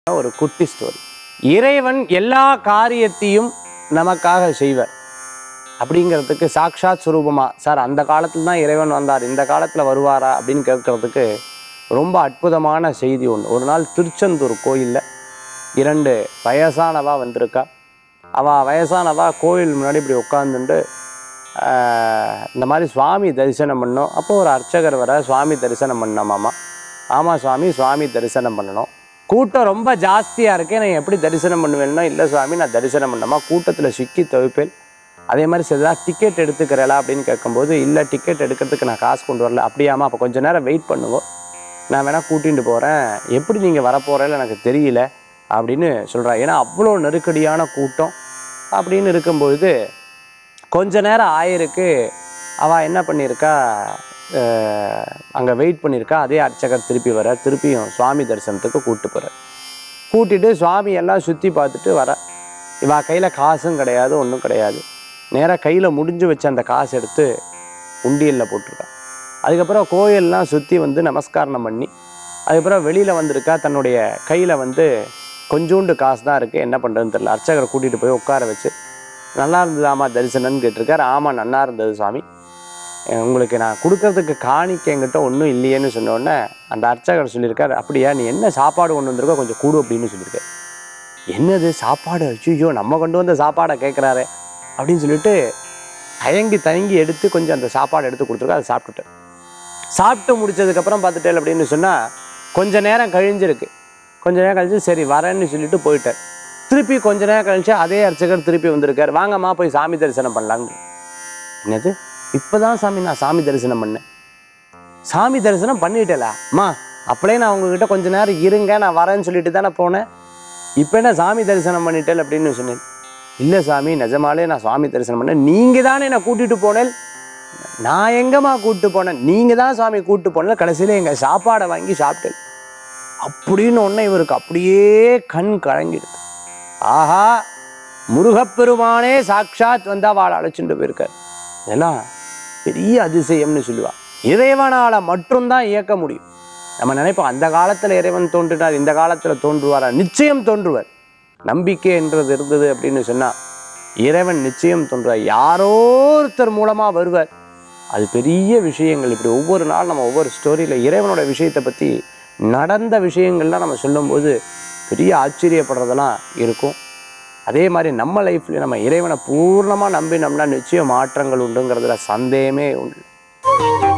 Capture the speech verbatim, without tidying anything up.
ஒரு குட்டி ஸ்டோரி. இறைவன் எல்லா காரியத்தையும் நமக்காக செய்வார் அப்படிங்கிறதுக்கு சாக்ஷாத் சுரூபமா சார் அந்த காலத்துல தான் இறைவன் வந்தார், இந்த காலத்துல வருவாரா அப்படின்னு கேட்கறதுக்கு ரொம்ப அற்புதமான செய்தி ஒன்று. ஒரு நாள் திருச்செந்தூர் கோயிலில் இரண்டு வயசானவா வந்திருக்கா. அவள் வயசானவா கோயில் முன்னாடி இப்படி உட்காந்துட்டு இந்த மாதிரி சுவாமி தரிசனம் பண்ணோம். அப்போ ஒரு அர்ச்சகர் வர, சுவாமி தரிசனம் பண்ணோமாமா. ஆமாம் சுவாமி, சுவாமி தரிசனம் பண்ணணும், கூட்டம் ரொம்ப ஜாஸ்தியாக இருக்கேன், நான் எப்படி தரிசனம் பண்ணுவேன்னா, இல்லை சுவாமி நான் தரிசனம் பண்ணோமா, கூட்டத்தில் சிக்கி தவிப்பேன், அதே மாதிரி சரிதா டிக்கெட் எடுத்துக்கிறலா அப்படின்னு கேட்கும்போது, இல்லை டிக்கெட் எடுக்கிறதுக்கு நான் காசு கொண்டு வரல. அப்படியாமா, அப்போ கொஞ்சம் நேரம் வெயிட் பண்ணுங்க, நான் வேணால் கூட்டிகிட்டு போகிறேன், எப்படி நீங்கள் வரப்போகிறேன்னு எனக்கு தெரியல அப்படின்னு சொல்கிறா. ஏன்னா அவ்வளோ நெருக்கடியான கூட்டம். அப்படின்னு இருக்கும்பொழுது கொஞ்ச நேரம் ஆயிருக்கு. அவள் என்ன பண்ணியிருக்கா, அங்கே வெயிட் பண்ணியிருக்கா. அதே அர்ச்சகர் திருப்பி வர, திருப்பியும் சுவாமி தரிசனத்துக்கு கூப்பிட்டு போகிறார். கூட்டிகிட்டு சுவாமி எல்லாம் சுற்றி பார்த்துட்டு வர. இவா கையில் காசும் கிடையாது, ஒன்றும் கிடையாது. நேராக கையில் முடிஞ்சு வச்ச அந்த காசு எடுத்து உண்டியலில் போட்டிருக்கா. அதுக்கப்புறம் கோயிலெலாம் சுற்றி வந்து நமஸ்காரம் பண்ணி அதுக்கப்புறம் வெளியில் வந்திருக்கா. தன்னுடைய கையில் வந்து கொஞ்சோண்டு காசு தான் இருக்குது, என்ன பண்ணுறதுன்னு தெரியல. அர்ச்சகரை கூட்டிகிட்டு போய் உட்கார வச்சு, நல்லா இருந்தது ஆமாம் தரிசனம்னு கேட்டிருக்காரு. ஆமாம் நல்லா இருந்தது சுவாமி, உங்களுக்கு நான் கொடுக்கறதுக்கு காணிக்க என்கிட்ட ஒன்றும் இல்லையேன்னு சொன்னோடனே அந்த அர்ச்சகர் சொல்லியிருக்கார், அப்படியா நீ என்ன சாப்பாடு கொண்டு வந்திருக்கோ கொஞ்சம் கூடு அப்படின்னு சொல்லியிருக்காரு. என்னது சாப்பாடு, ஐயோ நம்ம கொண்டு வந்த சாப்பாடை கேட்குறாரு அப்படின்னு சொல்லிட்டு தயங்கி தயங்கி எடுத்து கொஞ்சம் அந்த சாப்பாடு எடுத்து கொடுத்துருக்கா. அதை சாப்பிட்டுட்டேன். சாப்பிட்டு முடிச்சதுக்கப்புறம் பார்த்துட்டேன் அப்படின்னு சொன்னால் கொஞ்சம் நேரம் கழிஞ்சிருக்கு. கொஞ்ச நேரம் கழிச்சு சரி வரேன்னு சொல்லிட்டு போயிட்டார். திருப்பி கொஞ்ச நேரம் கழிச்சு அதே அர்ச்சகர் திருப்பி வந்திருக்கார். வாங்கம்மா போய் சாமி தரிசனம் பண்ணலான்னு. என்னது, இப்போதான் சாமி நான் சாமி தரிசனம் பண்ணேன். சாமி தரிசனம் பண்ணிட்டேலா அம்மா, அப்படியே நான் உங்ககிட்ட கொஞ்ச நேரம் இருங்க நான் வரேன்னு சொல்லிட்டு தானே போனேன், இப்போ என்ன சாமி தரிசனம் பண்ணிட்டேன் அப்படின்னு சொன்னேன். இல்லை சாமி நிஜமாலே நான் சுவாமி தரிசனம் பண்ணேன், நீங்கள் தானே என்னை கூட்டிகிட்டு போனேன். நான் எங்கம்மா கூப்பிட்டு போனேன், நீங்கள் தான் சுவாமி கூப்பிட்டு போனேன், கடைசியில் எங்கள் சாப்பாடை வாங்கி சாப்பிட்டேன் அப்படின்னு ஒன்று இவருக்கு அப்படியே கண் கலங்கிடுது. ஆஹா, முருகப்பெருமானே சாட்சாத் வந்து அவளை அழைச்சிட்டு போயிருக்கார். இதெல்லாம் பெரிய அதிசயம்னு சொல்லுவா. இறைவனால் மட்டும்தான் இயக்க முடியும். நம்ம நினைப்போம் அந்த காலத்தில் இறைவன் தோன்றினார், இந்த காலத்தில் தோன்றுவாரா, நிச்சயம் தோன்றுவார். நம்பிக்கை என்றது இருந்தது அப்படின்னு சொன்னால் இறைவன் நிச்சயம் தோன்றுவார். யாரோ ஒருத்தர் மூலமாக வருவார். அது பெரிய விஷயங்கள். இப்படி ஒவ்வொரு நாள் நம்ம ஒவ்வொரு ஸ்டோரியில் இறைவனோட விஷயத்தை பற்றி நடந்த விஷயங்கள்லாம் நம்ம சொல்லும்போது பெரிய ஆச்சரியப்படுறதெல்லாம் இருக்கும். அதே மாதிரி நம்ம லைஃப்ல நம்ம இறைவனை பூர்ணமாக நம்பினோம்னா நிச்சயம் மாற்றங்கள் உண்டுங்கிறதுல சந்தேகமே உண்டு.